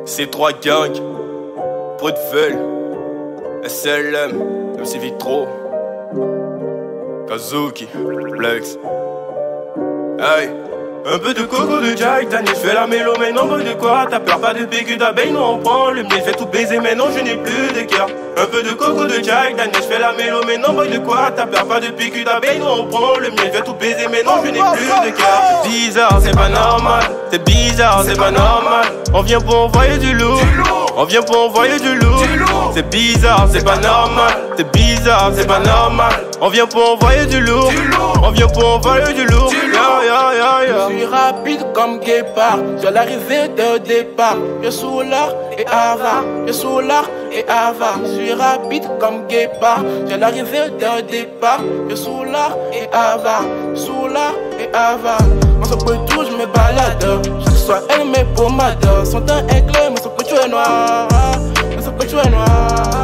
C3 Gang, Brutvel, SLM, MC Vitro, Kazuki, Flex. Hey, un peu de coco de Jack Daniel, je fais la mélo, mais non, de quoi? T'as peur, pas de PQ d'abeille, nous on prend le miel, fait tout baiser, mais non, je n'ai plus de cœur. Un peu de coco de Jack Daniel, je fais la mélo, mais non, de quoi? T'as peur, pas de PQ d'abeille, nous on prend le miel, fait tout baiser, mais non, je n'ai plus de cœur. C'est bizarre, c'est pas normal, c'est bizarre, c'est pas normal. On vient pour envoyer du lourd, on vient pour envoyer du lourd. C'est bizarre, c'est pas normal, c'est bizarre, c'est pas normal. On vient pour envoyer du lourd, on vient pour envoyer du lourd. Je suis rapide comme Guépard, j'ai l'arrivée de départ. Je suis là et Ava, je suis là et Ava. Je suis rapide comme Guépard, j'ai l'arrivée de départ. Je suis là et Ava, je suis là et Ava. Moi sur tout je me balade, chaque soir elle mes pommades. Son teint est clair, moi sur tu es noir, moi sur tu es noir.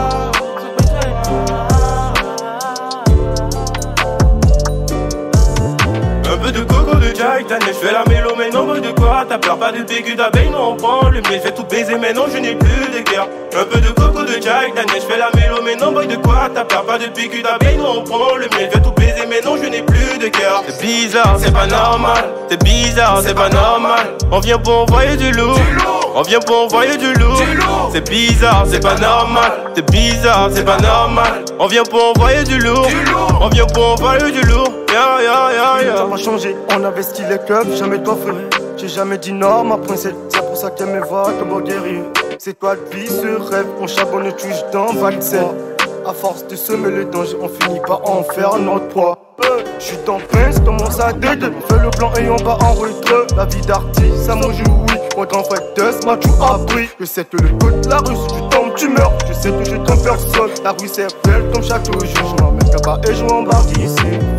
Un peu de coco de Jack Daniel, je fais la mélo, mais non, de quoi? T'as peur, pas de PQ d'abeille, nous on prend le miel, fait tout baiser, mais non, je n'ai plus de cœur. Un peu de coco de Jack Daniel, je fais la mélo, mais non, de quoi? T'as peur, pas de PQ d'abeille, nous on prend le miel, fait tout baiser, mais non, je n'ai plus de cœur. C'est bizarre, c'est pas normal, c'est bizarre, c'est pas normal. On vient pour envoyer du lourd, on vient pour envoyer du lourd. C'est bizarre, c'est pas normal, c'est bizarre, c'est pas normal. On vient pour envoyer du lourd, on vient pour envoyer du lourd. Ça m'a changé, on investit les clubs, jamais toi frère. J'ai jamais dit non ma princesse, c'est pour ça qu'elle me voit comme un guerrier. C'est toi le vie, ce rêve, on charbonne touche dans vaccin. À force de semer le danger, on finit par en faire notre poids. J'suis dans Prince, commence à dédé. Fais le plan et on va en retrait. La vie d'artiste, ça me jouit. Mon grand frère Dust m'a tout appris. Je sais que le code de la rue, si tu tombes, tu meurs. Je sais que je trompe personne. La rue c'est belle comme chaque jour. Je m'emmène là-bas et je m'embarque d'ici.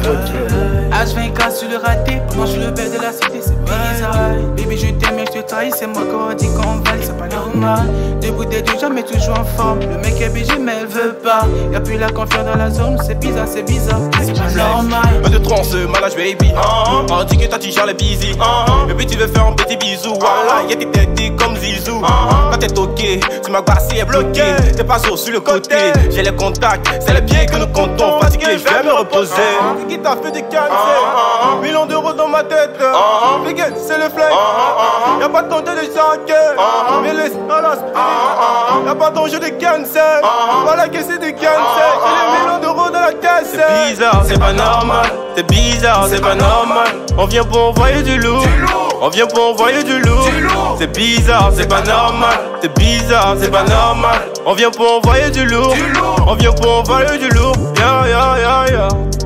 H24 sur le raté, moi je suis le bel de la cité, c'est bizarre. Baby je t'aime et je te trahis, c'est moi qu'on dit qu'on valide, c'est pas normal. Debout des deux jamais toujours en forme. Le mec est BG mais elle veut pas. Y'a plus la confiance dans la zone, c'est bizarre, c'est pas normal. Un de trans, malage baby. On dit que toi tu gères les busy. Et puis tu veux faire un petit bisou. Voilà, y'a tes têtes comme Zizou. Quand t'es toqué, tu m'as glacé et bloqué. T'es pas sur le côté, j'ai les contacts, c'est les pieds que nous comptons. Fatigué, je vais me reposer. Qui t'a fait du cancer? Millions d'euros dans ma tête. Figuette, c'est le flingue. Y'a pas de temps de chaque. Mais laisse à la speed. Y'a pas d'enjeu de cancer. Voilà que c'est du cancer. Et les millions d'euros dans la caisse. C'est bizarre, c'est pas normal. C'est bizarre, c'est pas normal. On vient pour envoyer du lourd. On vient pour envoyer du lourd. C'est bizarre, c'est pas normal. C'est bizarre, c'est pas normal. On vient pour envoyer du lourd. On vient pour envoyer du lourd. Ya ya ya ya.